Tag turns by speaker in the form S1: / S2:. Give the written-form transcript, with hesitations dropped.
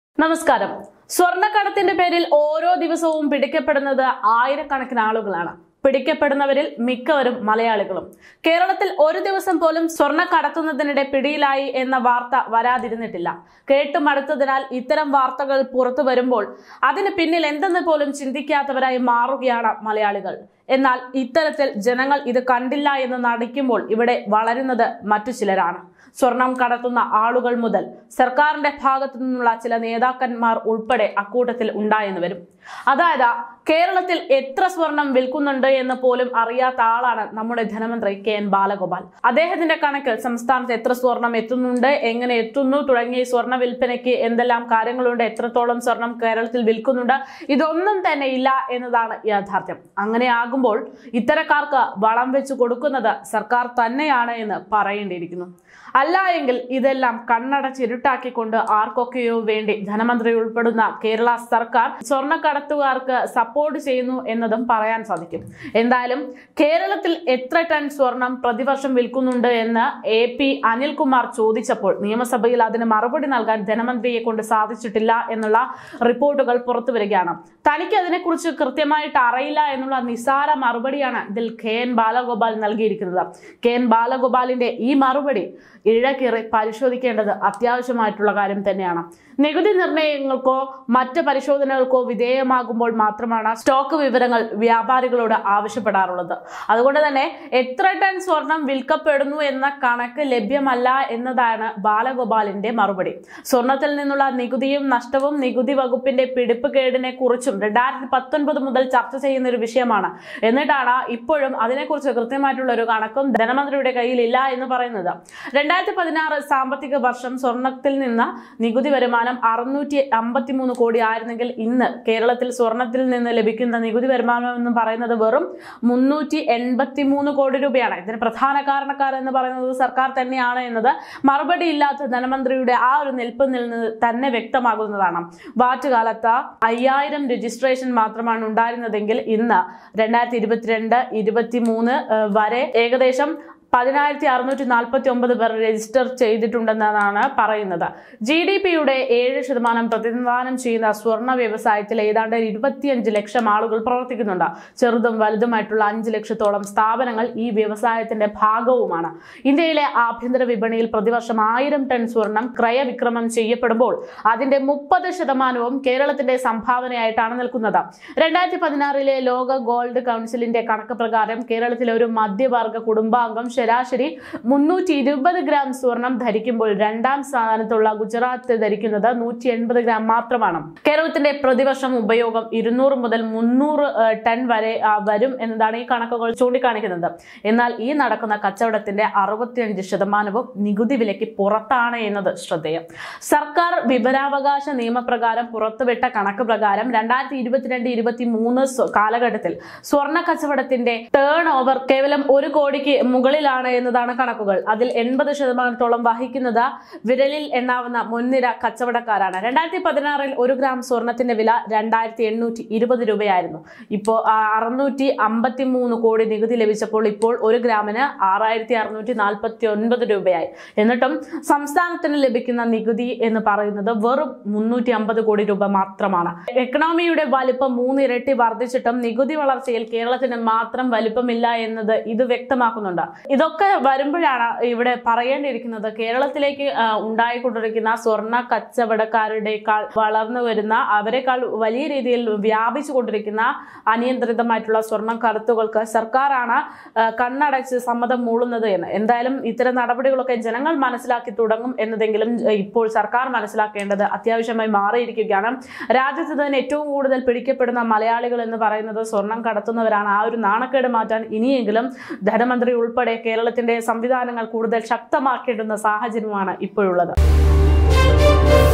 S1: നമസ്കാരം. സ്വർണ്ണക്കടത്തിന്റെ പേരിൽ ഓരോ ദിവസവും പിടിക്കപ്പെടുന്നത് ആയിരക്കണക്കിന് ആളുകളാണ്. പിടിക്കപ്പെടുന്നവരിൽ മിക്കവരും മലയാളികളും. കേരളത്തിൽ ഒരു ദിവസം പോലും സ്വർണ്ണ കടത്തുന്നതിനിടെ പിടിയിലായി എന്ന വാർത്ത വരാതിരുന്നിട്ടില്ല. കേട്ടുമടുത്തതിനാൽ ഇത്തരം വാർത്തകൾ പുറത്തു വരുമ്പോൾ അതിന് പിന്നിൽ എന്തെന്ന് പോലും ചിന്തിക്കാത്തവരായി മാറുകയാണ് മലയാളികൾ. എന്നാൽ ഇത്തരത്തിൽ ജനങ്ങൾ ഇത് കണ്ടില്ല എന്ന് നടിക്കുമ്പോൾ ഇവിടെ വളരുന്നത് മറ്റു ചിലരാണ്. സ്വർണം കടത്തുന്ന ആളുകൾ മുതൽ സർക്കാരിന്റെ ഭാഗത്തു നിന്നുള്ള ചില നേതാക്കന്മാർ ഉൾപ്പെടെ അക്കൂട്ടത്തിൽ ഉണ്ടായെന്ന് വരും. അതായത് കേരളത്തിൽ എത്ര സ്വർണം വിൽക്കുന്നുണ്ട് എന്ന് പോലും അറിയാത്ത ആളാണ് നമ്മുടെ ധനമന്ത്രി KN ബാലഗോപാൽ. അദ്ദേഹത്തിന്റെ കണക്കിൽ സംസ്ഥാനത്ത് എത്ര സ്വർണം എത്തുന്നുണ്ട്, എങ്ങനെ എത്തുന്നു തുടങ്ങിയ സ്വർണ്ണ വിൽപ്പനയ്ക്ക് എന്തെല്ലാം കാര്യങ്ങളുണ്ട്, എത്രത്തോളം സ്വർണം കേരളത്തിൽ വിൽക്കുന്നുണ്ട്, ഇതൊന്നും തന്നെ ഇല്ല എന്നതാണ് യാഥാർത്ഥ്യം. അങ്ങനെയാകുമ്പോൾ ഇത്തരക്കാർക്ക് വളം വെച്ച് കൊടുക്കുന്നത് സർക്കാർ തന്നെയാണ് എന്ന് പറയേണ്ടിയിരിക്കുന്നു. അല്ല എങ്കിൽ ഇതെല്ലാം കണ്ണടച്ചിരുട്ടാക്കിക്കൊണ്ട് ആർക്കൊക്കെയോ വേണ്ടി ധനമന്ത്രി ഉൾപ്പെടുന്ന കേരള സർക്കാർ സ്വർണ്ണക്കടത്തുകാർക്ക് സപ്പോർട്ട് ചെയ്യുന്നു എന്നതും പറയാൻ സാധിക്കും. എന്തായാലും കേരളത്തിൽ എത്ര ടൺ സ്വർണം പ്രതിവർഷം വിൽക്കുന്നുണ്ട് എന്ന് AP അനിൽകുമാർ ചോദിച്ചപ്പോൾ നിയമസഭയിൽ അതിന് മറുപടി നൽകാൻ ധനമന്ത്രിയെ കൊണ്ട് സാധിച്ചിട്ടില്ല എന്നുള്ള റിപ്പോർട്ടുകൾ പുറത്തു വരികയാണ്. തനിക്ക് അതിനെക്കുറിച്ച് കൃത്യമായിട്ട് അറിയില്ല എന്നുള്ള നിസ്സാര മറുപടിയാണ് ഇതിൽ KN ബാലഗോപാൽ നൽകിയിരിക്കുന്നത്. KN ബാലഗോപാലിന്റെ ഈ മറുപടി ഇഴകീറി പരിശോധിക്കേണ്ടത് അത്യാവശ്യമായിട്ടുള്ള കാര്യം തന്നെയാണ്. നികുതി നിർണയങ്ങൾക്കോ മറ്റ് പരിശോധനകൾക്കോ വിധേയമാകുമ്പോൾ മാത്രമാണ് സ്റ്റോക്ക് വിവരങ്ങൾ വ്യാപാരികളോട് ആവശ്യപ്പെടാറുള്ളത്. അതുകൊണ്ട് തന്നെ എത്ര ടൺ സ്വർണം വിൽക്കപ്പെടുന്നു എന്ന കണക്ക് ലഭ്യമല്ല എന്നതാണ് ബാലഗോപാലിന്റെ മറുപടി. സ്വർണത്തിൽ നിന്നുള്ള നികുതിയും നഷ്ടവും നികുതി വകുപ്പിന്റെ പിടിപ്പുകേടിനെ കുറിച്ചും 2019 മുതൽ ചർച്ച ചെയ്യുന്ന ഒരു വിഷയമാണ്. എന്നിട്ടാണ് ഇപ്പോഴും അതിനെക്കുറിച്ച് കൃത്യമായിട്ടുള്ള ഒരു കണക്കും ധനമന്ത്രിയുടെ കയ്യിലില്ല എന്ന് പറയുന്നത്. 2016 സാമ്പത്തിക വർഷം സ്വർണത്തിൽ നിന്ന് നികുതി വരുമാനം 653 കോടി ആയിരുന്നെങ്കിൽ ഇന്ന് കേരളത്തിൽ സ്വർണത്തിൽ നിന്ന് ലഭിക്കുന്ന നികുതി വരുമാനം എന്ന് പറയുന്നത് വെറും 383 കോടി രൂപയാണ്. ഇതിന് പ്രധാന കാരണക്കാരെന്ന് പറയുന്നത് സർക്കാർ തന്നെയാണ് എന്നത് മറുപടി ഇല്ലാത്ത ധനമന്ത്രിയുടെ ആ ഒരു നിൽപ്പിൽ നിന്ന് തന്നെ വ്യക്തമാകുന്നതാണ്. വാറ്റ് കാലത്ത് 5000 രജിസ്ട്രേഷൻ മാത്രമാണ് ഉണ്ടായിരുന്നതെങ്കിൽ ഇന്ന് 2022-23 വരെ ഏകദേശം 10649 പേർ രജിസ്റ്റർ ചെയ്തിട്ടുണ്ടെന്നാണ് പറയുന്നത്. GDP-യുടെ 7% പ്രതിനിധാനം ചെയ്യുന്ന സ്വർണ്ണ വ്യവസായത്തിൽ ഏതാണ്ട് 25 ലക്ഷം ആളുകൾ പ്രവർത്തിക്കുന്നുണ്ട്. ചെറുതും വലുതുമായിട്ടുള്ള 5 ലക്ഷത്തോളം സ്ഥാപനങ്ങൾ ഈ വ്യവസായത്തിന്റെ ഭാഗവുമാണ്. ഇന്ത്യയിലെ ആഭ്യന്തര വിപണിയിൽ പ്രതിവർഷം 1000 ടൺ സ്വർണം ക്രയവിക്രമം ചെയ്യപ്പെടുമ്പോൾ അതിന്റെ 30%വും കേരളത്തിന്റെ സംഭാവനയായിട്ടാണ് നിൽക്കുന്നത്. 2016 ലോക ഗോൾഡ് കൗൺസിലിന്റെ കണക്ക് പ്രകാരം കേരളത്തിലെ ഒരു മധ്യവർഗ കുടുംബാംഗം ശരാശരി 320 ഗ്രാം സ്വർണം ധരിക്കുമ്പോൾ രണ്ടാം സ്ഥാനത്തുള്ള ഗുജറാത്ത് ധരിക്കുന്നത് 180 ഗ്രാം മാത്രമാണ്. കേരളത്തിന്റെ പ്രതിവർഷം ഉപയോഗം 200 മുതൽ 300 ടൺ വരെ വരും എന്നതാണ് ഈ കണക്കുകൾ ചൂണ്ടിക്കാണിക്കുന്നത്. എന്നാൽ ഈ നടക്കുന്ന കച്ചവടത്തിന്റെ 65%വും നികുതി വിലയ്ക്ക് പുറത്താണ് എന്നത് ശ്രദ്ധേയം. സർക്കാർ വിവരാവകാശ നിയമപ്രകാരം പുറത്തുവിട്ട കണക്ക് പ്രകാരം 2022-23 കാലഘട്ടത്തിൽ സ്വർണ്ണ കച്ചവടത്തിന്റെ ടേൺ ഓവർ കേവലം 1 കോടിക്ക് മുകളിലാണ് എന്നതാണ് കണക്കുകൾ. അതിൽ 80%-ഓളം വഹിക്കുന്നത് വിരലിൽ എണ്ണാവുന്ന മുൻനിര കച്ചവടക്കാരാണ്. 2016 1 ഗ്രാം സ്വർണത്തിന്റെ വില 2820 രൂപയായിരുന്നു. ഇപ്പോൾ 653 കോടി നികുതി ലഭിച്ചപ്പോൾ ഇപ്പോൾ 1 ഗ്രാമിന് 6649 രൂപയായി. എന്നിട്ടും സംസ്ഥാനത്തിന് ലഭിക്കുന്ന നികുതി എന്ന് പറയുന്നത് വെറും 350 കോടി രൂപ മാത്രമാണ്. എക്കണോമിയുടെ വലിപ്പം 3 ഇരട്ടി വർദ്ധിച്ചിട്ടും നികുതി വളർച്ചയിൽ കേരളത്തിന് മാത്രം വലിപ്പമില്ല എന്നത് ഇത് വ്യക്തമാക്കുന്നുണ്ട്. ഇതൊക്കെ വരുമ്പോഴാണ് ഇവിടെ പറയേണ്ടിയിരിക്കുന്നത് കേരളത്തിലേക്ക് ഉണ്ടായിക്കൊണ്ടിരിക്കുന്ന സ്വർണ്ണ കച്ചവടക്കാരുടേക്കാൾ വളർന്നു വരുന്ന അവരെക്കാൾ വലിയ രീതിയിൽ വ്യാപിച്ചു കൊണ്ടിരിക്കുന്ന അനിയന്ത്രിതമായിട്ടുള്ള സ്വർണ്ണ കടത്തുകൾക്ക് സർക്കാരാണ് കണ്ണടച്ച് സമ്മതം മൂളുന്നത് എന്ന്. എന്തായാലും ഇത്തരം നടപടികളൊക്കെ ജനങ്ങൾ മനസ്സിലാക്കി തുടങ്ങും എന്നതെങ്കിലും ഇപ്പോൾ സർക്കാർ മനസ്സിലാക്കേണ്ടത് അത്യാവശ്യമായി മാറിയിരിക്കുകയാണ്. രാജ്യത്ത് തന്നെ ഏറ്റവും കൂടുതൽ പിടിക്കപ്പെടുന്ന മലയാളികൾ എന്ന് പറയുന്നത് സ്വർണം കടത്തുന്നവരാണ്. ആ ഒരു നാണക്കേട് മാറ്റാൻ ഇനിയെങ്കിലും ധനമന്ത്രി ഉൾപ്പെടെ കേരളത്തിന്റെ സംവിധാനങ്ങൾ കൂടുതൽ ശക്തമാക്കേണ്ടുന്ന സാഹചര്യമാണ് ഇപ്പോഴുള്ളത്.